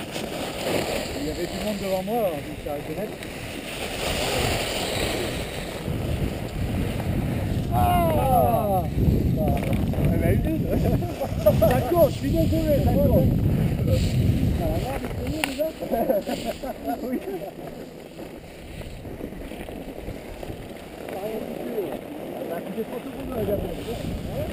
Il y avait du monde devant moi, alors je me suis arrêté net. Ah, elle a eu une. D'accord, je suis désolé, d'accord. T'as la mort de payer déjà. Oui. Ça a coûté 30 € la gamme.